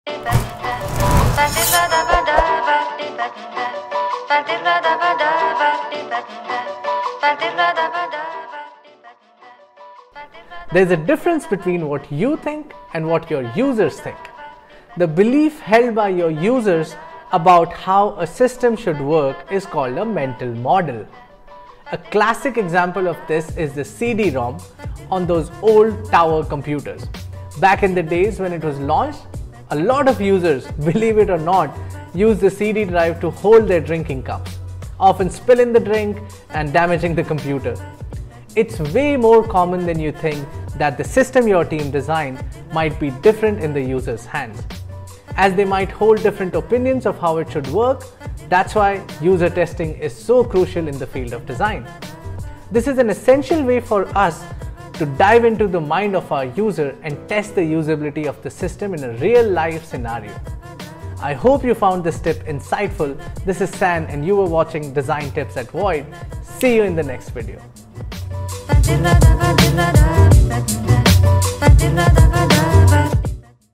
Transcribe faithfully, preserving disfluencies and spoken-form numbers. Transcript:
There's a difference between what you think and what your users think. The belief held by your users about how a system should work is called a mental model. A classic example of this is the C D ROM on those old tower computers. Back in the days when it was launched, a lot of users, believe it or not, used the C D drive to hold their drinking cups, often spilling the drink and damaging the computer. It's way more common than you think that the system your team designed might be different in the user's hands. As they might hold different opinions of how it should work, that's why user testing is so crucial in the field of design. This is an essential way for us to dive into the mind of our user and test the usability of the system in a real-life scenario. I hope you found this tip insightful. This is San and you were watching Design Tips at Void. See you in the next video.